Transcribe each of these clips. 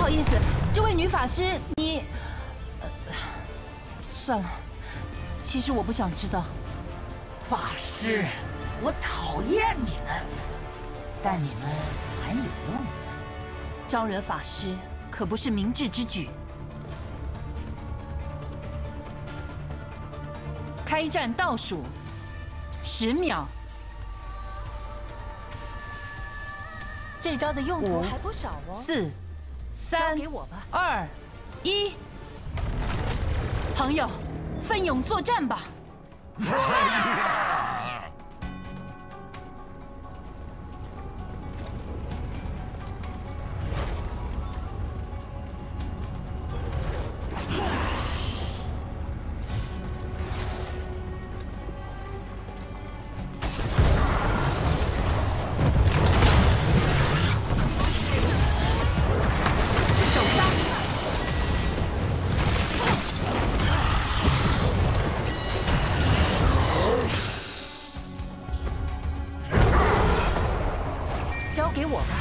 好意思，这位女法师，你……算了，其实我不想知道。 法师，我讨厌你们，但你们蛮有用的。 招惹法师可不是明智之举。开战倒数10秒。 这招的用途还不少哦。 4、3、 给我吧。 2、1，朋友，奋勇作战吧！交给我吧。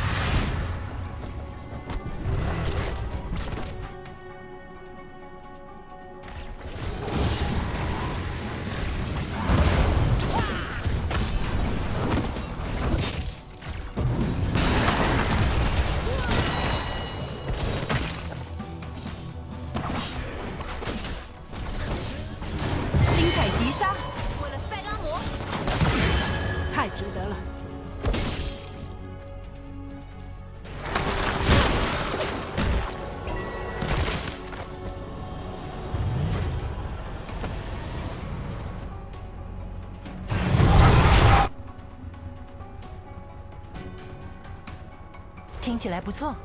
精彩击杀！ 为了塞拉摩， 太值得了。 听起来不错。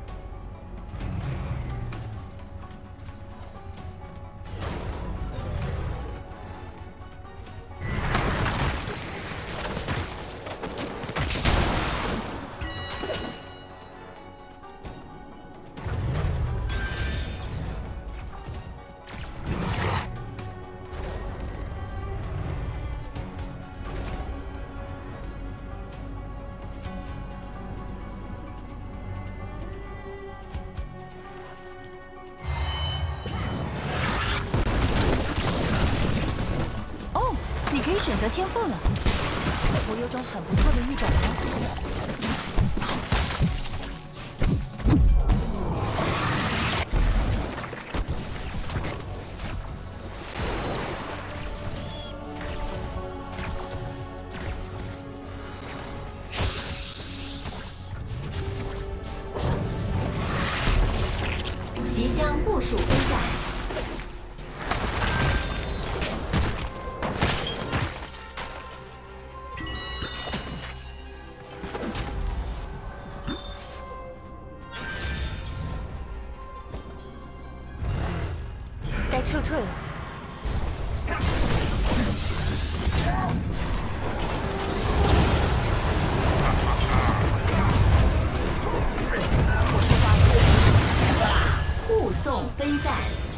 可以选择天赋了， 我有种很不错的预感哦。 即将部署飞弹。 该撤退了。 护送飞弹。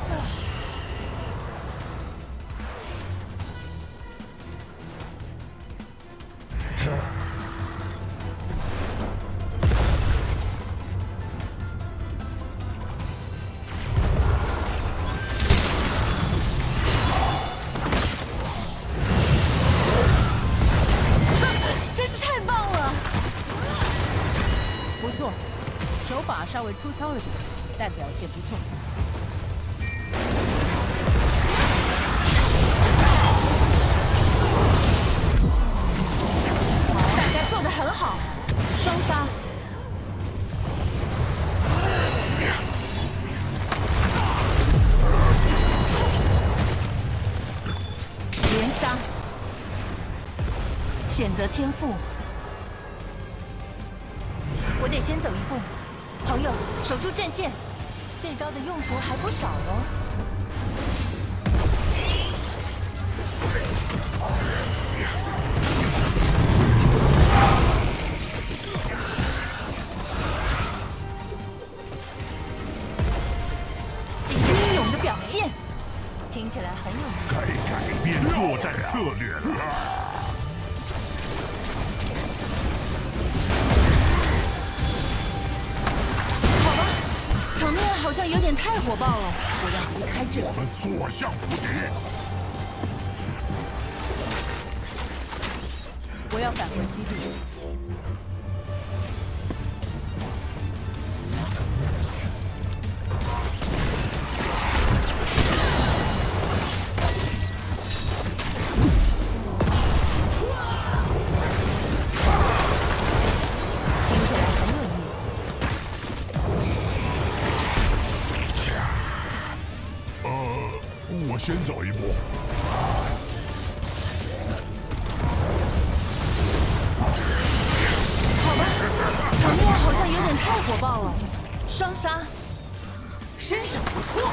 手法稍微粗糙了点，但表现不错。大家做得很好，双杀。连杀，选择天赋。 我得先走一步，朋友，守住阵线。 这招的用途还不少哦。 英勇的表现， 听起来很有名。 该改变作战策略了。 尝场面好像有点太火爆了， 我要离开这里。 我们所向无敌。 我要返回基地。听起来很有意思。 我先走一步。 场面好像有点太火爆了，双杀。 身手不错。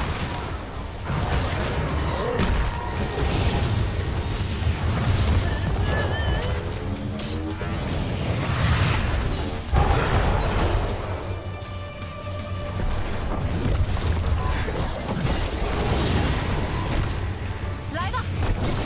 来吧，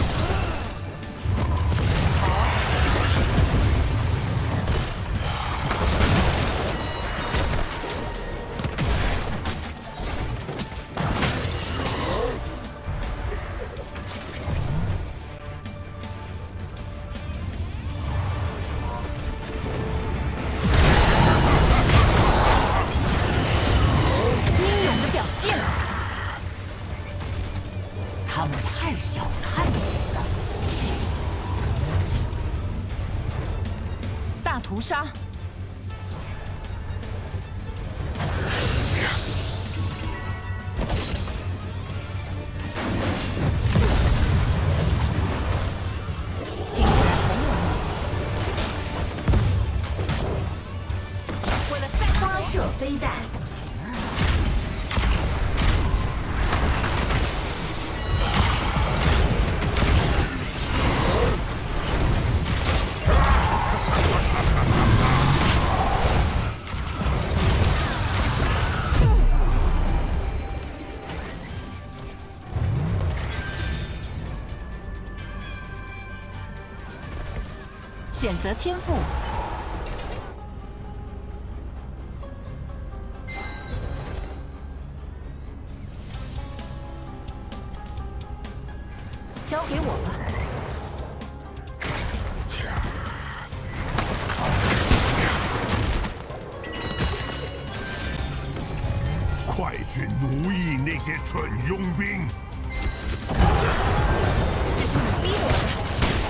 英勇的表现。 他们太小看你了。 大屠杀，听起来很有意思。为了赛发射飞弹， 选择天赋，交给我吧。 快去奴役那些蠢佣兵！ 这是你逼我的。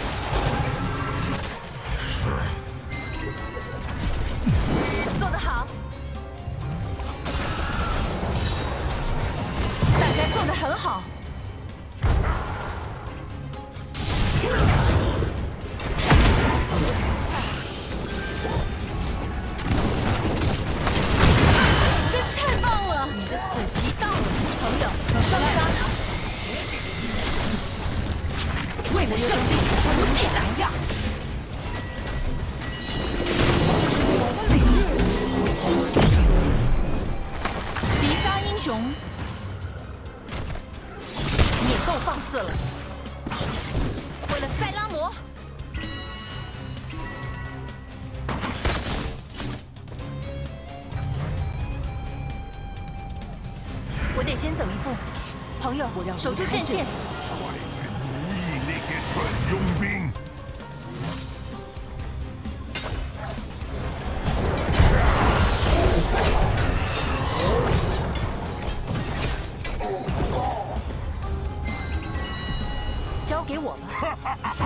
做得好，大家做得很好。真是太棒了！你的死期到了，朋友，双杀。 为了胜利不计代价。 击杀英雄，你也够放肆了！为了塞拉摩，我得先走一步，朋友，守住阵线。 快去奴役那些蠢佣兵！ 交给我吧。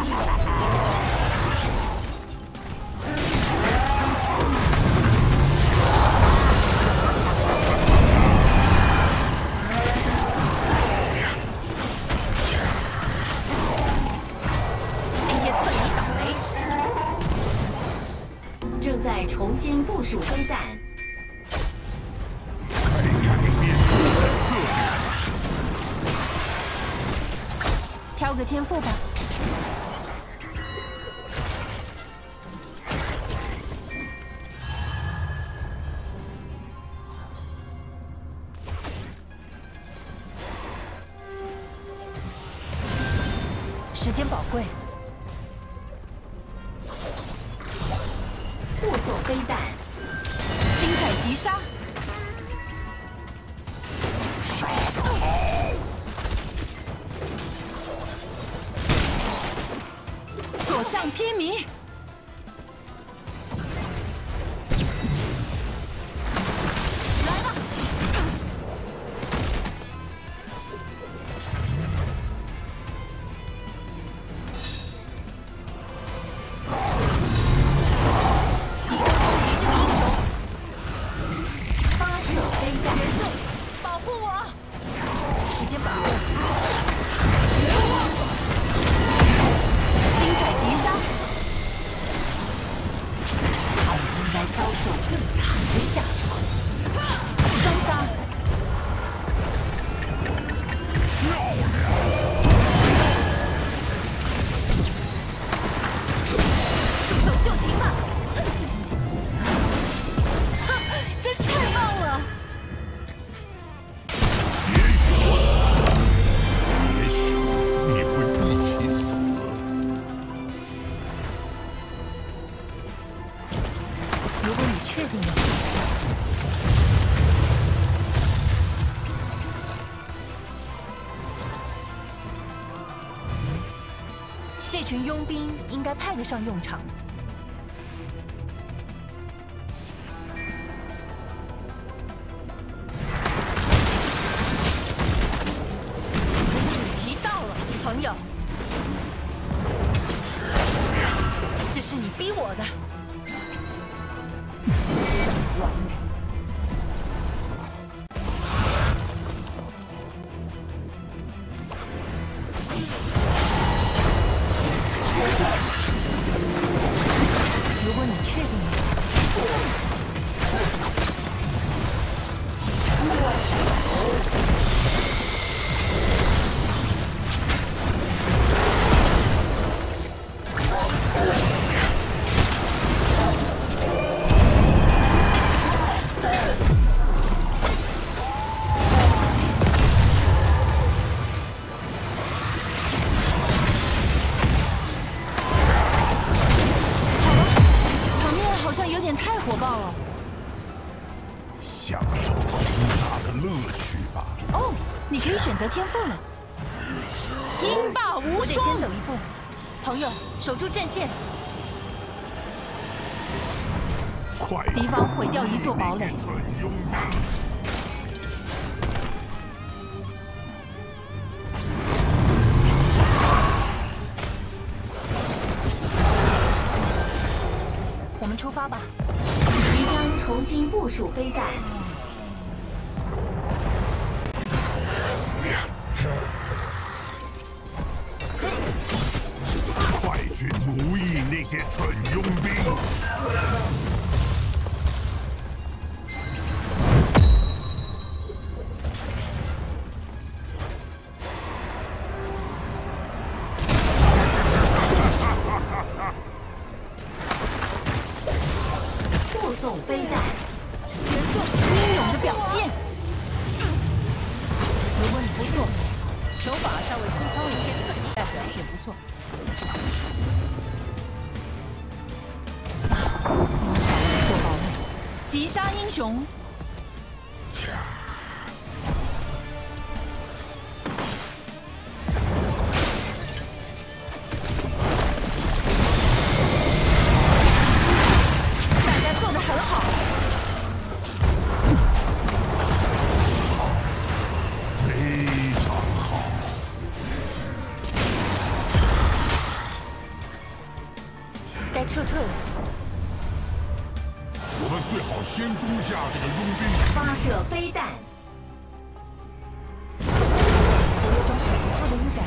今天算你倒霉。 正在重新部署飞弹， 开改变作战策略。 挑个天赋吧。时间宝贵， 护送飞弹， 精彩击杀。 上披靡。来吧！集中攻击这个英雄！ 发射飞弹， 元素，保护我！时间把握。精彩击杀！ 他们应该遭受更惨的下场。 双杀！出手就擒吧！哼，真是太棒了！ 也许我死，也许你会一起死。 如果你确定了，这群佣兵应该派得上用场。死期到了，朋友，这是你逼我的。 完美。 如果你确定了，场面好像有点太火爆了。 享受轰炸的乐趣吧。 哦，你可以选择天赋了。鹰霸无双，我得先走一步。朋友，守住阵线。 快！ 敌方毁掉一座堡垒。 蠢佣兵！ 我们出发吧。 即将重新部署飞弹， 快去奴役那些蠢佣兵！ 护送飞弹， 元素英勇的表现。如果你不错，手法稍微粗糙一点，但表现不错。少了一座堡垒，击杀英雄。大家做得很好。 非常好。 该撤退了。 我们最好先攻下这个佣兵。 发射飞弹， 我有种很不错的预感。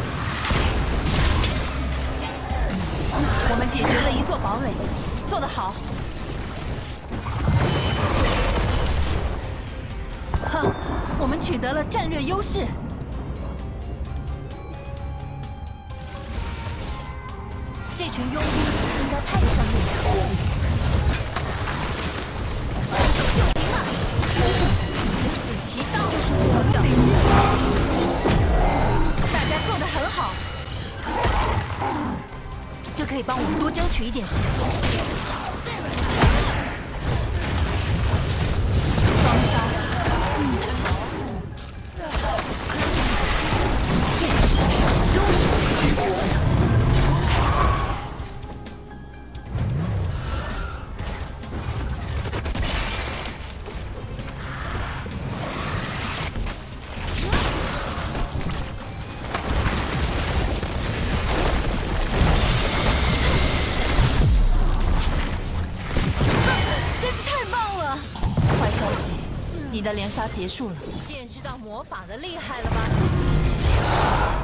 我们解决了一座堡垒，做得好。哼，我们取得了战略优势。这群佣兵应该派得上用场。就行了，你的死期到了，朋友。大家做得很好，这可以帮我们多争取一点时间。双杀，一切都是值得的。 连杀结束了，见识到魔法的厉害了吧？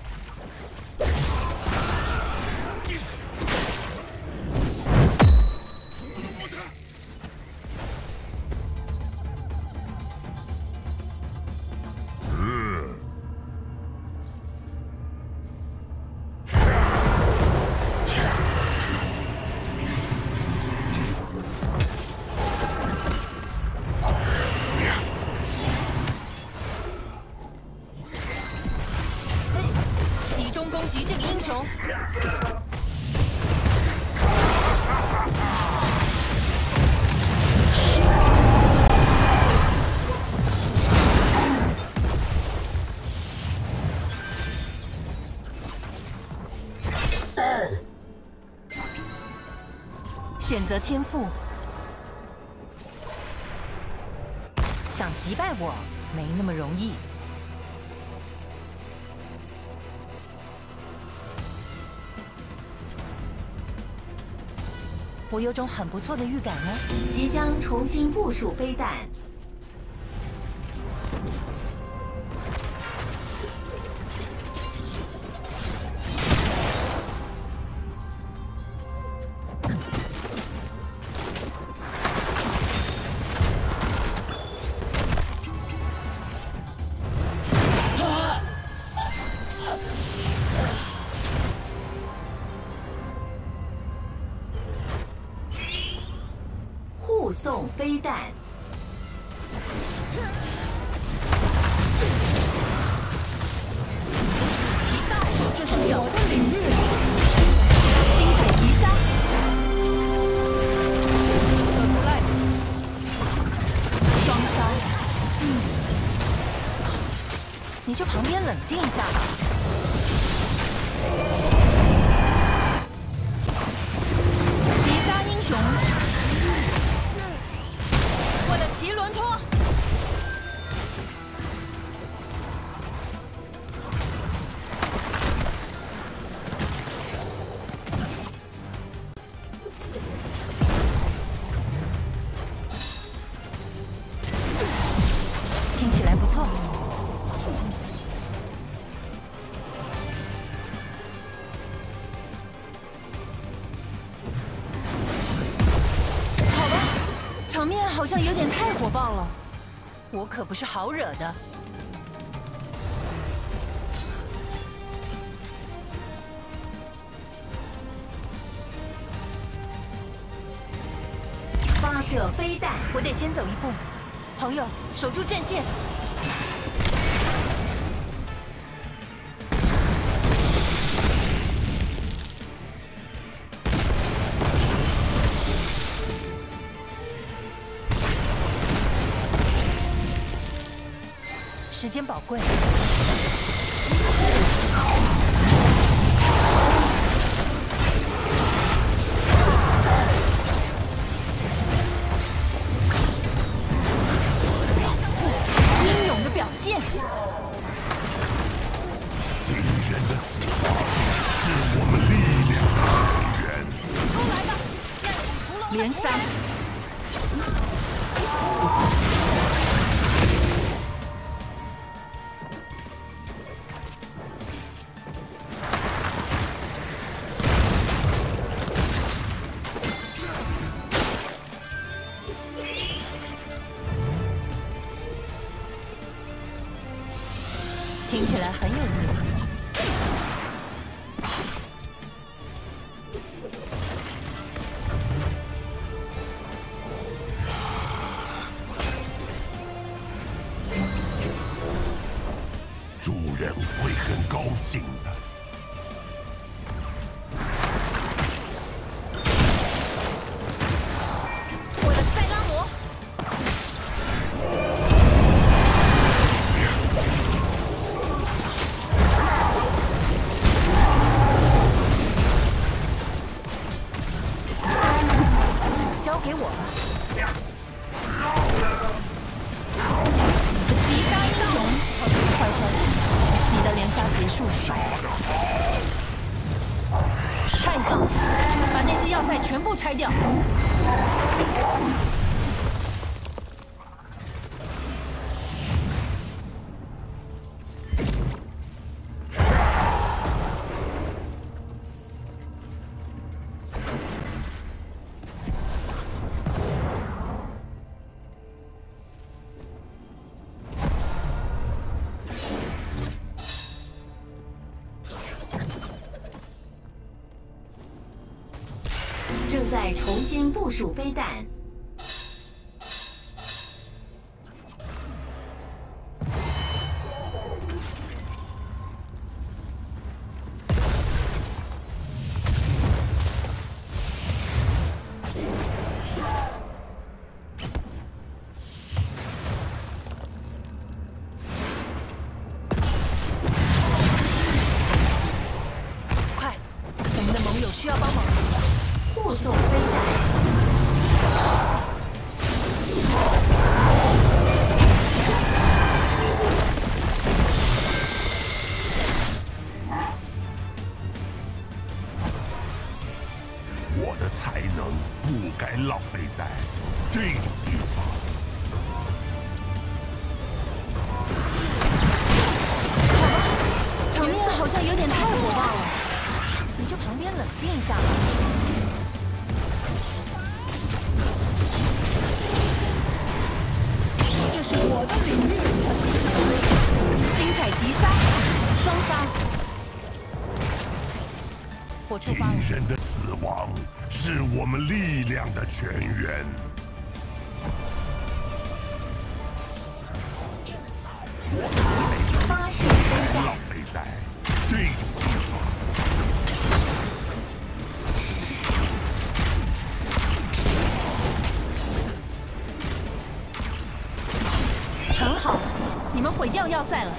攻击这个英雄。选择天赋，想击败我没那么容易。 我有种很不错的预感呢。 即将重新部署飞弹。护送飞弹， 提到这是我的领域，精彩击杀，双杀，你去旁边冷静一下吧。击杀英雄。 我的骑轮拖，听起来不错。场面好像有点太火爆了，我可不是好惹的。 发射飞弹， 我得先走一步，朋友，守住阵线。时间宝贵。英勇的表现。 敌人的死亡是我们力量的来源。 出来吧，连杀。 听起来很有意思。 主人会很高兴的。 给我吧！击杀英雄！坏消息，你的连杀结束了。太棒了！把那些要塞全部拆掉。 正在重新部署飞弹。 快，我们的盟友需要帮忙。 护送飞弹。 我的才能不该浪费在这种地方。 场面好像有点太火爆了，你去旁边冷静一下吧。这是我的领域，精彩击杀，双杀。我出发了。 敌人的死亡是我们力量的泉源。我的才能发射不飞弹该浪。费在这种地方。 很好，你们毁掉要塞了。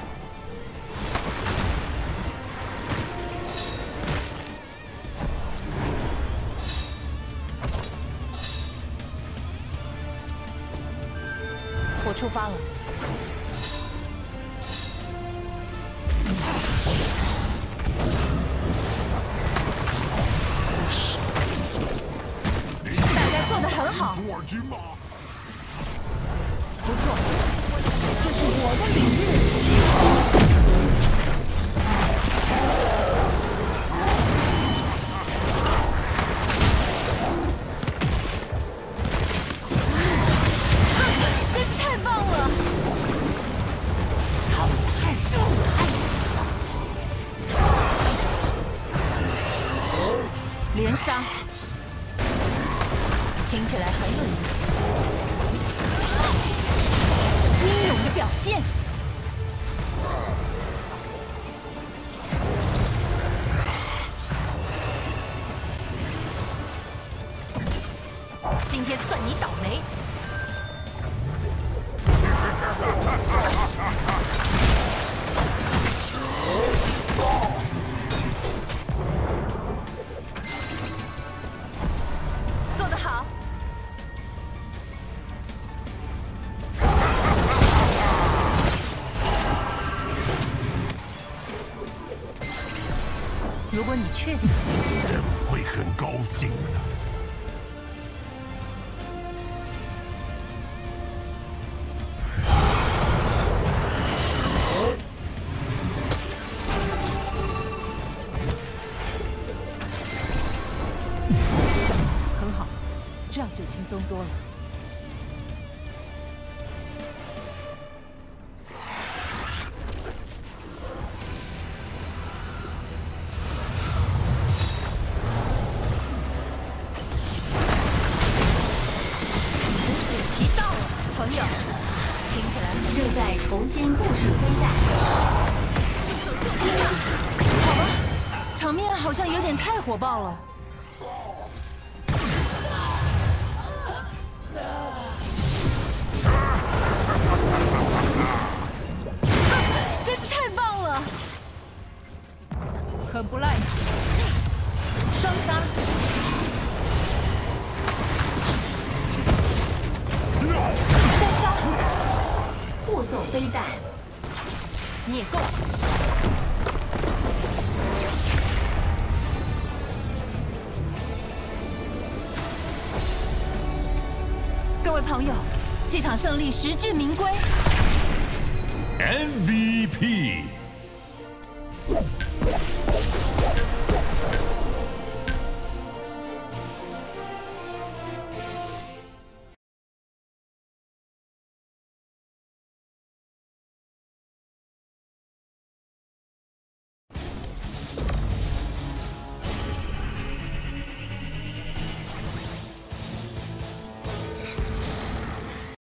我出发了。大家做得很好， 左军吗？ 不错，这是我的领域。真是太棒了！ 他们太受害了。 连杀，听起来很有意思。英勇的表现。今天算你倒霉。做得好。如果你确定， 人会很高兴的。 很好，这样就轻松多了。 棋到了，朋友，听起来很正在重新部署飞弹。 手就击吧。好吧，场面好像有点太火爆了。真是太棒了！ 很不赖嘛。 双杀。三杀。 护送飞弹。 你也够。各位朋友，这场胜利实至名归。 MVP。